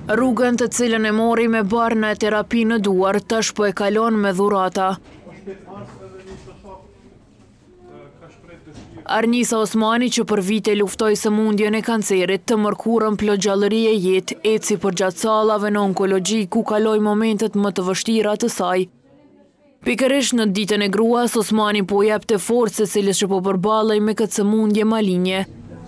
Rrugën të cilën e mori me barë në terapi në duar, tash po e kalon me dhurata. Arnisa Osmani, që për vite luftoi sëmundjen e kancerit, të mërkurën plot gjallëri e jetë, eci përgjatë sallave në onkologji ku kaloi momentet më të vështira të saj. Pikërisht në ditën e gruas, Osmani po jepte forcë secilës që po përballej me këtë sëmundje malinje.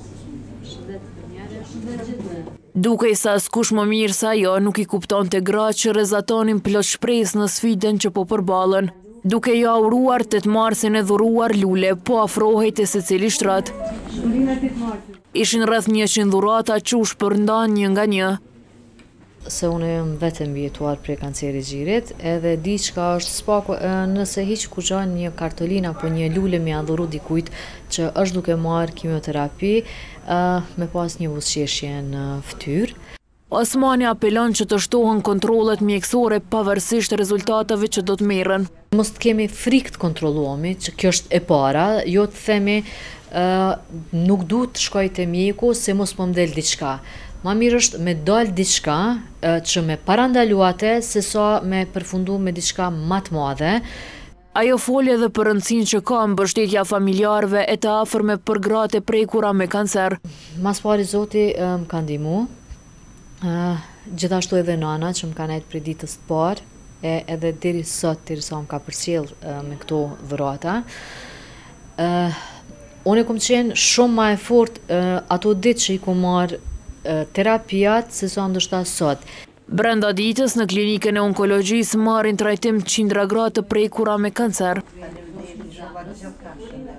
Duke i sa s'kush më mirë sa jo, nuk i kupton të gratë që rezatonin plot shpresë në sfidën që po përballen. Duke jo auruar 8 marsin e dhuruar lule, po afrohej te secili shtrat. Ishin rreth 100 dhurata qush përndan një nga një. Se unë jam vetëm mbijetuar prej kancerit gjirit, edhe di çka është spaku, nëse hiq kuxhan një kartolinë apo një lule me adhuru dikujt që është duke marrë kimioterapi, me pas një buzëqeshje në fytyrë. Osmani apelon që të shtohen kontrollet mjekësore pavarësisht rezultateve që do të merren. Mos të kemi frikë të kontrolluemi, që kjo është e para, jo të themi nuk duhet të shkoj te mjeku se mos po m'del diçka. Ma mirë është me dal diçka që me parandaluate se sa me përfundu me diçka më të madhe. Ajo folje edhe për rëndësinë që ka mbështetja familjarëve e të afërme për gratë e prekura me kancer. Mas pari Zoti më ka ndihmu, gjithashtu edhe nana që më ka nejtë për ditës të parë, edhe deri sot, derisa më ka përcjell me këto dhurata. Unë kom qenë shumë ma e fortë ato ditë që i kom marrë terapijat se sa ndoshta sot. Brenda ditës në klinikën e onkologjisë marrin trajtim qindra gratë të prekura me kancer.